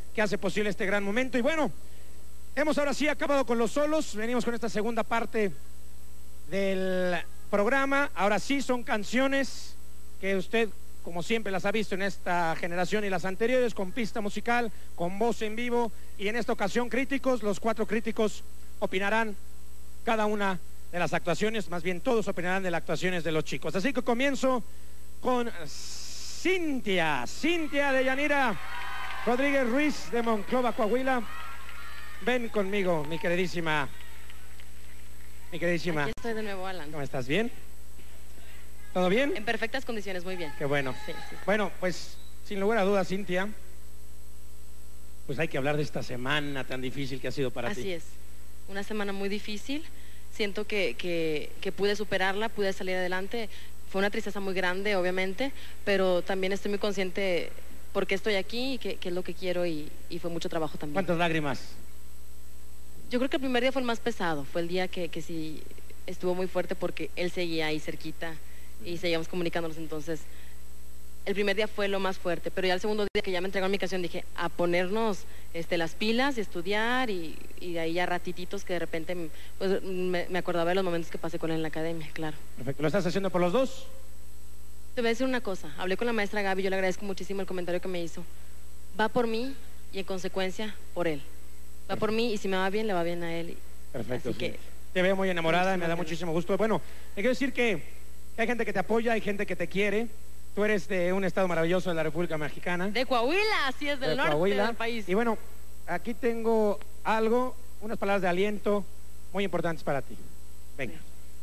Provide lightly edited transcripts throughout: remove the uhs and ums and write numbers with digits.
que hace posible este gran momento. Y bueno, hemos ahora sí acabado con los solos. Venimos con esta segunda parte del programa. Ahora sí son canciones que usted, como siempre, las ha visto en esta generación y las anteriores, con pista musical, con voz en vivo. Y en esta ocasión críticos, los 4 críticos opinarán cada una de las actuaciones, más bien todos opinarán de las actuaciones de los chicos. Así que comienzo con Cintia de Yanira Rodríguez Ruiz de Monclova, Coahuila. Ven conmigo, mi queridísima. Aquí estoy de nuevo, Alan. ¿Cómo estás? ¿Bien? ¿Todo bien? En perfectas condiciones, muy bien. Qué bueno. Sí. Bueno, pues sin lugar a dudas, Cintia, pues hay que hablar de esta semana tan difícil que ha sido para ti. Así es, una semana muy difícil. Siento que pude superarla, pude salir adelante. Fue una tristeza muy grande, obviamente, pero también estoy muy consciente por qué estoy aquí y qué es lo que quiero, y fue mucho trabajo también. ¿Cuántas lágrimas? Yo creo que el primer día fue el más pesado, fue el día que sí estuvo muy fuerte porque él seguía ahí cerquita y seguíamos comunicándonos. Entonces el primer día fue lo más fuerte, pero ya el segundo día que ya me entregaron mi canción dije a ponernos las pilas y estudiar, y de ahí ya ratititos que de repente pues, me acordaba de los momentos que pasé con él en la academia, claro. Perfecto. ¿Lo estás haciendo por los dos? Te voy a decir una cosa, hablé con la maestra Gaby, yo le agradezco muchísimo el comentario que me hizo. Va por mí y en consecuencia por él. Va por mí y si me va bien, le va bien a él. Perfecto. Así que te veo muy enamorada y me da muchísimo gusto. Bueno, te quiero decir que hay gente que te apoya, hay gente que te quiere. Tú eres de un estado maravilloso de la República Mexicana. De Coahuila, así es, del norte del país. Y bueno, aquí tengo algo, unas palabras de aliento muy importantes para ti. Venga.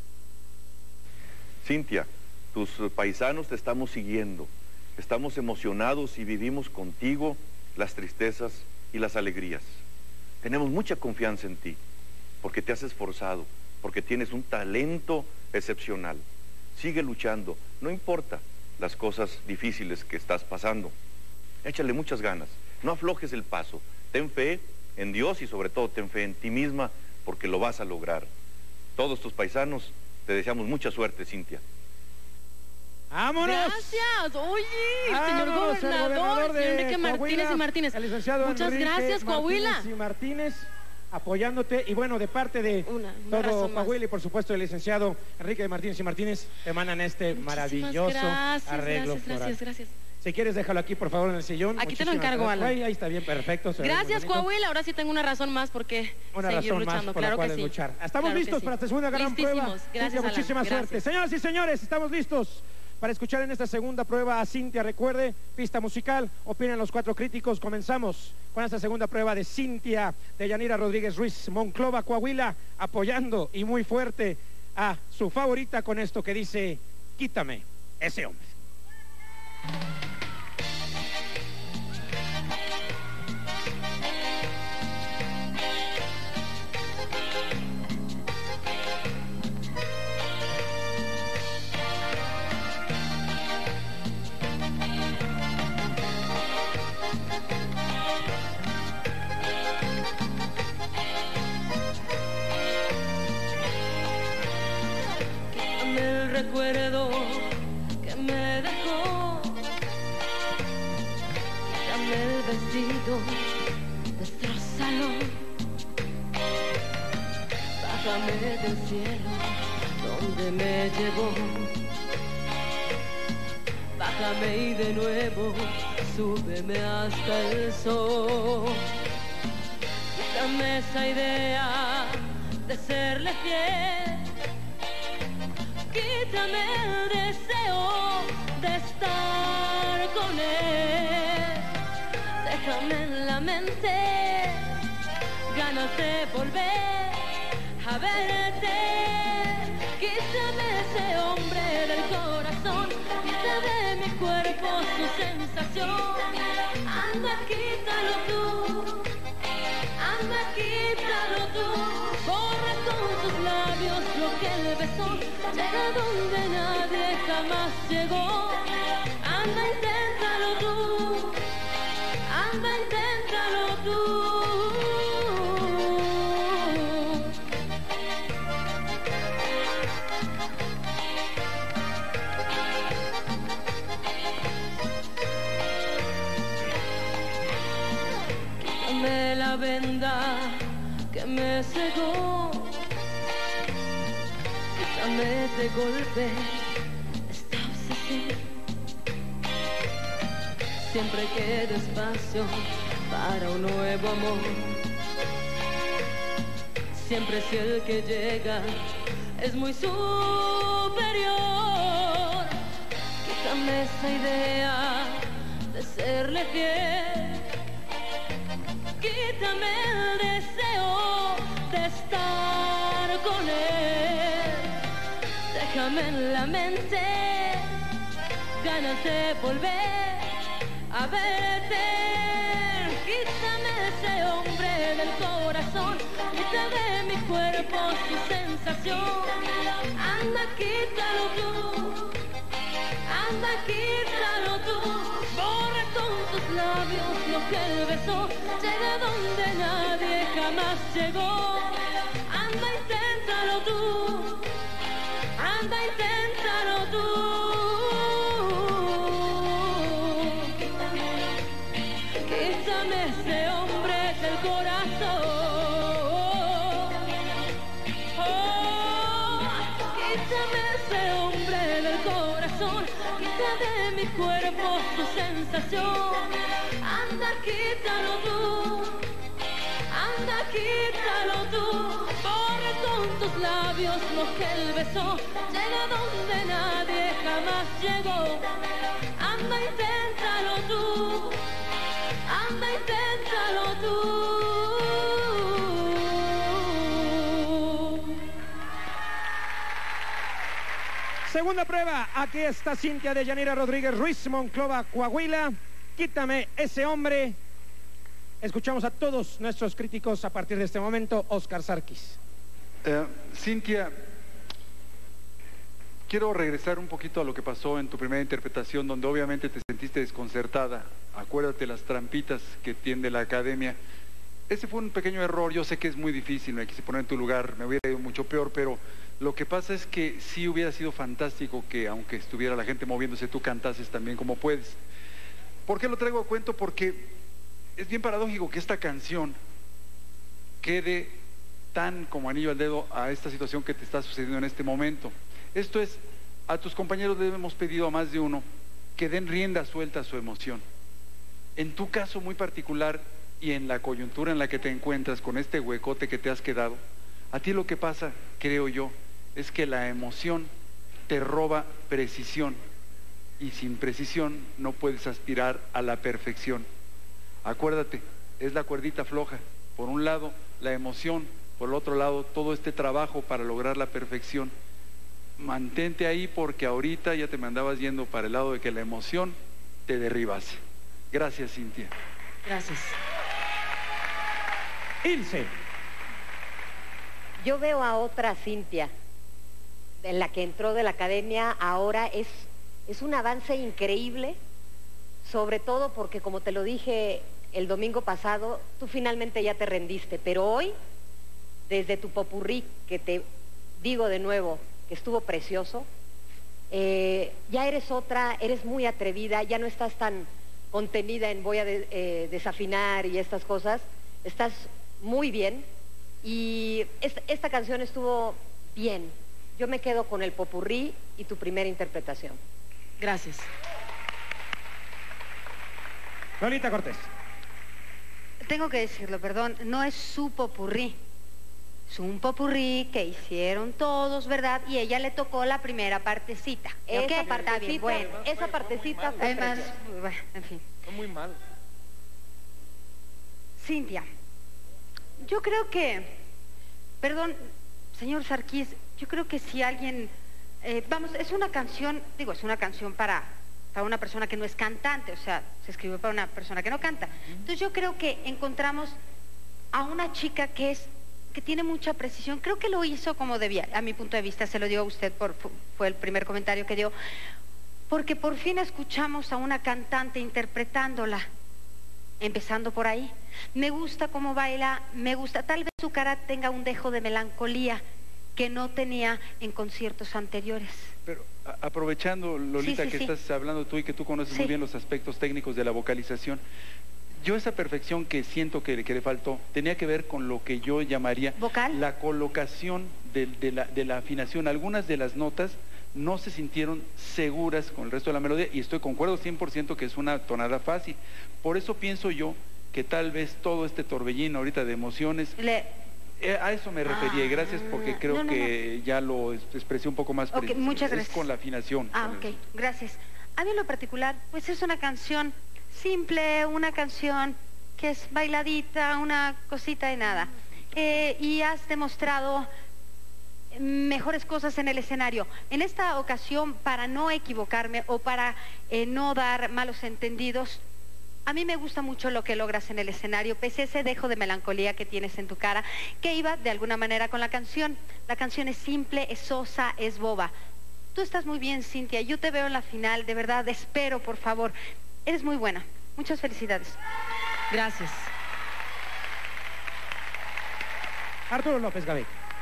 Cintia, tus paisanos te estamos siguiendo. Estamos emocionados y vivimos contigo las tristezas y las alegrías. Tenemos mucha confianza en ti, porque te has esforzado, porque tienes un talento excepcional. Sigue luchando, no importa las cosas difíciles que estás pasando. Échale muchas ganas, no aflojes el paso. Ten fe en Dios y sobre todo ten fe en ti misma, porque lo vas a lograr. Todos tus paisanos te deseamos mucha suerte, Cintia. ¡Vámonos! Gracias, oye, señor ¡Vámonos, gobernador, de señor Enrique Coahuila, Martínez y Martínez. El licenciado Muchas Enrique gracias, Coahuila. Martínez y Martínez, apoyándote. Y bueno, de parte de todo Coahuila y por supuesto el licenciado Enrique Martínez y Martínez, te mandan maravilloso arreglo floral. Gracias. Si quieres, déjalo aquí, por favor, en el sillón. Aquí te lo encargo, Alan. Ahí está bien, perfecto. Gracias, Coahuila. Ahora sí tengo una razón más porque seguir luchando. Por la cual es luchar. Estamos listos para esta segunda gran prueba. Gracias, Alan. Muchísima suerte. Señoras y señores, estamos listos para escuchar en esta segunda prueba a Cintia. Recuerde, pista musical, opinan los 4 críticos. Comenzamos con esta segunda prueba de Cintia de Yanira Rodríguez Ruiz, Monclova, Coahuila, apoyando y muy fuerte a su favorita con esto que dice: quítame ese hombre. El recuerdo que me dejó, quítame el vestido, destrózalo, bájame del cielo donde me llevó, bájame y de nuevo súbeme hasta el sol. Quítame esa idea de serle fiel, quítame el deseo de estar con él. Déjame en la mente ganas de volver a verte. Quítame ese hombre del corazón, quita de mi cuerpo su sensación. Anda, quítalo tú, anda, quítalo tú. Borra con tus labios lo que él besó, llega donde nadie jamás llegó. Anda, inténtalo tú, anda, inténtalo tú. la venda que me cegó. Quítame de golpe esta obsesión. Siempre queda espacio para un nuevo amor. Siempre si el que llega es muy superior. Quítame esa idea de serle fiel. Quítame el deseo de estar con él. Déjame en la mente ganas de volver a verte. Quítame ese hombre del corazón, quita de mi cuerpo su sensación. Anda, quítalo tú, anda, quítalo tú. Borra con tus labios lo que él besó. Llega donde nadie jamás llegó. Anda, inténtalo tú, anda, inténtalo tú. Quítame ese hombre del corazón. Oh, quítame ese hombre del corazón. Quita de mi cuerpo su sensación. Anda, quítalo tú, anda, quítalo tú. Borra con tus labios lo que él besó. Llega donde nadie jamás llegó. Anda, inténtalo tú, anda, inténtalo tú. Segunda prueba, aquí está Cintia Deyanira Rodríguez Ruiz, Monclova, Coahuila. Quítame ese hombre. Escuchamos a todos nuestros críticos a partir de este momento. Oscar Sarkis. Cintia, quiero regresar un poquito a lo que pasó en tu primera interpretación, donde obviamente te sentiste desconcertada. Acuérdate las trampitas que tiende la academia. Ese fue un pequeño error. Yo sé que es muy difícil, me quise poner en tu lugar, me hubiera ido mucho peor, pero lo que pasa es que sí hubiera sido fantástico que, aunque estuviera la gente moviéndose, tú cantases también como puedes. ¿Por qué lo traigo a cuento? Porque es bien paradójico que esta canción quede tan como anillo al dedo a esta situación que te está sucediendo en este momento. Esto es, a tus compañeros les hemos pedido a más de uno que den rienda suelta a su emoción. En tu caso muy particular y en la coyuntura en la que te encuentras con este huecote que te has quedado, a ti lo que pasa, creo yo, es que la emoción te roba precisión y sin precisión no puedes aspirar a la perfección. Acuérdate, es la cuerdita floja. Por un lado, la emoción, por el otro lado, todo este trabajo para lograr la perfección. Mantente ahí porque ahorita ya te me andabas yendo para el lado de que la emoción te derribase. Gracias, Cintia. Gracias. Ilse. Yo veo a otra Cintia, en la que entró de la academia. Ahora es un avance increíble, sobre todo porque, como te lo dije el domingo pasado, tú finalmente ya te rendiste, pero hoy, desde tu popurrí, que te digo de nuevo que estuvo precioso, ya eres otra, eres muy atrevida, ya no estás tan contenida en voy a desafinar y estas cosas, estás muy bien. Y esta canción estuvo bien. Yo me quedo con el popurrí y tu primera interpretación. Gracias. Lolita Cortés. Tengo que decirlo, perdón, no es su popurrí. Es un popurrí que hicieron todos, ¿verdad? Y ella le tocó la primera partecita. Esa ¿Ok? partecita, Está bien, bueno. esa partecita fue Además, preciosa. bueno, en fin. Fue muy mal. Cintia, yo creo que, perdón, señor Sarkis, yo creo que si alguien, vamos, es una canción, digo, es una canción para una persona que no es cantante, o sea, se escribió para una persona que no canta. Entonces yo creo que encontramos a una chica que tiene mucha precisión. Creo que lo hizo como debía, a mi punto de vista, se lo digo a usted, fue el primer comentario que dio, porque por fin escuchamos a una cantante interpretándola, empezando por ahí. Me gusta cómo baila, me gusta, tal vez su cara tenga un dejo de melancolía que no tenía en conciertos anteriores. Pero aprovechando, Lolita, Sí, que estás hablando tú y que tú conoces muy bien los aspectos técnicos de la vocalización, Yo esa perfección que siento que le faltó tenía que ver con lo que yo llamaría ¿vocal? la colocación de la afinación. Algunas de las notas no se sintieron seguras con el resto de la melodía y concuerdo 100% que es una tonada fácil. Por eso pienso yo que tal vez todo este torbellino ahorita de emociones, a eso me refería, y gracias porque creo que ya lo expresé un poco más preciso. Muchas gracias. Es con la afinación. Ok, gracias. A mí en lo particular, pues es una canción simple, una canción que es bailadita, una cosita de nada. Y has demostrado mejores cosas en el escenario. En esta ocasión, para no equivocarme o para no dar malos entendidos, a mí me gusta mucho lo que logras en el escenario, pese a ese dejo de melancolía que tienes en tu cara, que iba de alguna manera con la canción. La canción es simple, es sosa, es boba. Tú estás muy bien, Cintia. Yo te veo en la final, de verdad, espero, por favor. Eres muy buena. Muchas felicidades. Gracias. Arturo López Gabay.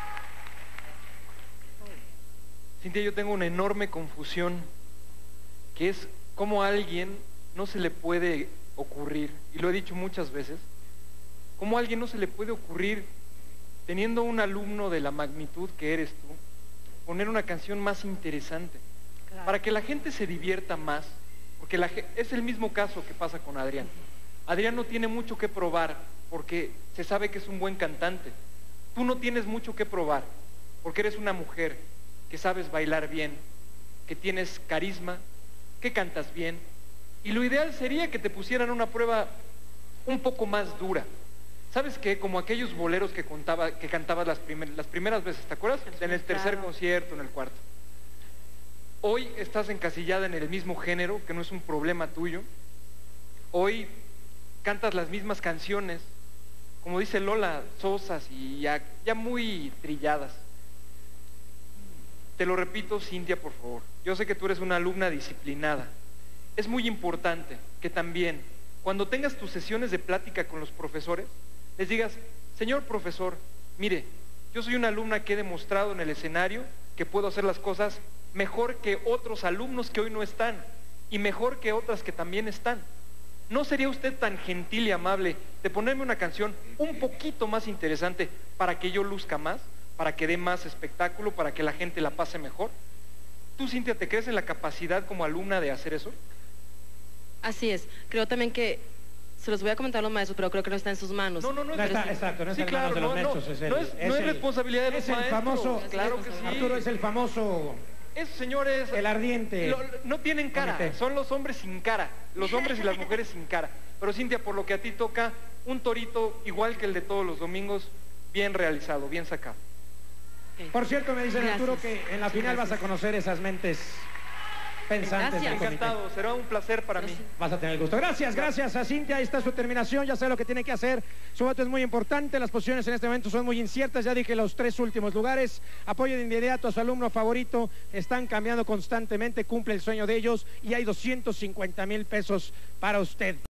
Cintia, yo tengo una enorme confusión, que es cómo a alguien no se le puede ocurrir, y lo he dicho muchas veces, cómo a alguien no se le puede ocurrir, teniendo un alumno de la magnitud que eres tú, poner una canción más interesante, para que la gente se divierta más, porque es el mismo caso que pasa con Adrián. Adrián no tiene mucho que probar, porque se sabe que es un buen cantante. Tú no tienes mucho que probar, porque eres una mujer que sabes bailar bien, que tienes carisma, que cantas bien, y lo ideal sería que te pusieran una prueba un poco más dura. ¿Sabes qué? Como aquellos boleros que cantabas las primeras veces, ¿te acuerdas? En el tercer concierto, en el cuarto. Hoy estás encasillada en el mismo género, que no es un problema tuyo. Hoy cantas las mismas canciones, como dice Lola, sosas y ya muy trilladas. Te lo repito, Cintia, por favor. Yo sé que tú eres una alumna disciplinada. Es muy importante que también, cuando tengas tus sesiones de plática con los profesores, les digas, señor profesor, mire, yo soy una alumna que he demostrado en el escenario que puedo hacer las cosas mejor que otros alumnos que hoy no están, y mejor que otras que también están. ¿No sería usted tan gentil y amable de ponerme una canción un poquito más interesante para que yo luzca más, para que dé más espectáculo, para que la gente la pase mejor? ¿Tú, Cintia, te crees en la capacidad como alumna de hacer eso? Así es. Creo también que, se los voy a comentar a los maestros, pero creo que no está en sus manos. No está, exacto, no está en manos de los maestros. No es responsabilidad de los maestros. Famoso, claro que sí. Arturo es el famoso... Esos señores... El ardiente. No tienen cara, comité. son los hombres sin cara, los hombres y las mujeres sin cara. Pero Cintia, por lo que a ti toca, un torito igual que el de todos los domingos, bien realizado, bien sacado. Okay. Por cierto, me dice Arturo que en la final gracias. vas a conocer esas mentes pensantes del comité. Encantado, será un placer para mí. Vas a tener el gusto. Gracias a Cintia, ahí está su terminación, ya sabe lo que tiene que hacer. Su voto es muy importante, las posiciones en este momento son muy inciertas, ya dije los 3 últimos lugares. Apoyo de inmediato a su alumno favorito, están cambiando constantemente, cumple el sueño de ellos y hay 250,000 pesos para usted.